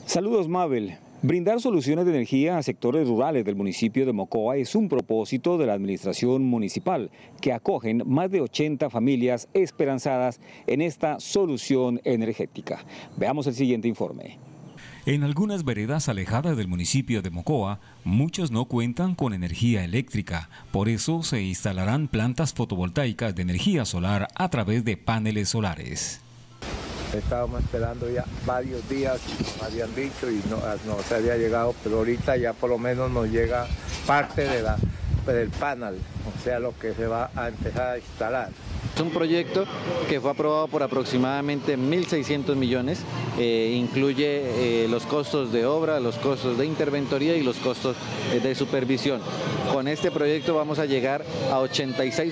Saludos, Mabel. Brindar soluciones de energía a sectores rurales del municipio de Mocoa es un propósito de la administración municipal, que acogen más de 80 familias esperanzadas en esta solución energética. Veamos el siguiente informe. En algunas veredas alejadas del municipio de Mocoa, muchos no cuentan con energía eléctrica. Por eso se instalarán plantas fotovoltaicas de energía solar a través de paneles solares. Estábamos esperando ya varios días, nos habían dicho y no se había llegado, pero ahorita ya por lo menos nos llega parte del panel, o sea, lo que se va a empezar a instalar. Es un proyecto que fue aprobado por aproximadamente 1.600 millones, incluye los costos de obra, los costos de interventoría y los costos de supervisión. Con este proyecto vamos a llegar a 86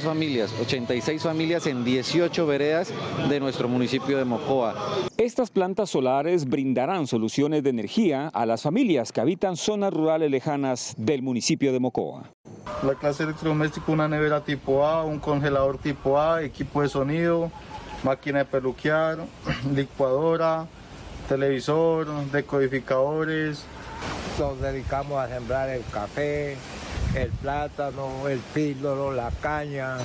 familias en 18 veredas de nuestro municipio de Mocoa. Estas plantas solares brindarán soluciones de energía a las familias que habitan zonas rurales lejanas del municipio de Mocoa. La clase electrodoméstico, una nevera tipo A, un congelador tipo A, equipo de sonido, máquina de peluquear, licuadora, televisor, decodificadores. Nos dedicamos a sembrar el café, el plátano, el píldoro, la caña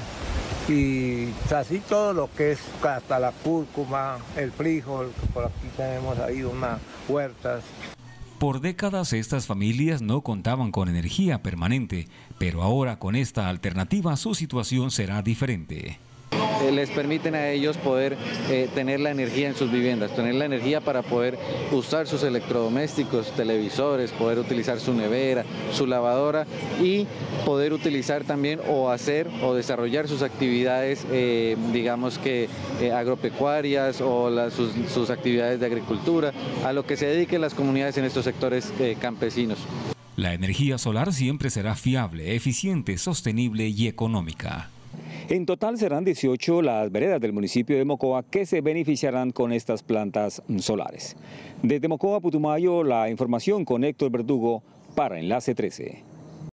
y así todo lo que es hasta la cúrcuma, el frijol, que por aquí tenemos ahí unas huertas. Por décadas estas familias no contaban con energía permanente, pero ahora con esta alternativa su situación será diferente. Les permiten a ellos poder tener la energía en sus viviendas, tener la energía para poder usar sus electrodomésticos, televisores, poder utilizar su nevera, su lavadora y poder utilizar también o hacer o desarrollar sus actividades, digamos que agropecuarias o sus actividades de agricultura, a lo que se dediquen las comunidades en estos sectores campesinos. La energía solar siempre será fiable, eficiente, sostenible y económica. En total serán 18 las veredas del municipio de Mocoa que se beneficiarán con estas plantas solares. Desde Mocoa, Putumayo, la información con Héctor Verdugo para Enlace 13.